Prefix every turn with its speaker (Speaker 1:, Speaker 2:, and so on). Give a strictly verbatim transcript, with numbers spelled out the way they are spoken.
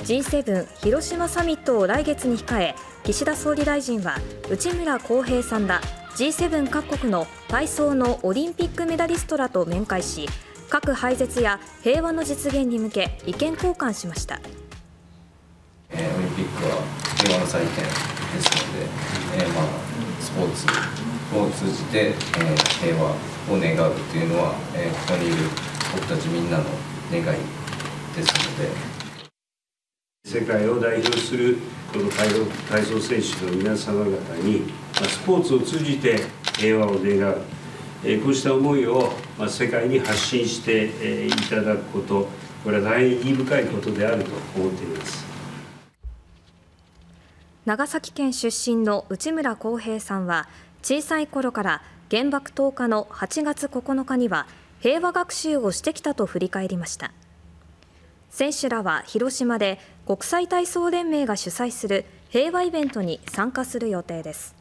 Speaker 1: ジーセブン 広島サミットを来月に控え、岸田総理大臣は内村航平さんら ジーセブン 各国の体操のオリンピックメダリストらと面会し、核廃絶や平和の実現に向け意見交換しました。
Speaker 2: オリンピックは平和の祭典ですので、えーまあ、スポーツを通じて、えー、平和を願うというのは、えー、ここにいる僕たちみんなの願いですので。
Speaker 3: 世界を代表するこの体操選手の皆様方に、スポーツを通じて平和を願う、こうした思いを世界に発信していただくこと、これは大変意義深いことであると思っています。
Speaker 1: 長崎県出身の内村航平さんは、小さい頃から原爆投下のはちがつここのかには平和学習をしてきたと振り返りました。選手らは広島で国際体操連盟が主催する平和イベントに参加する予定です。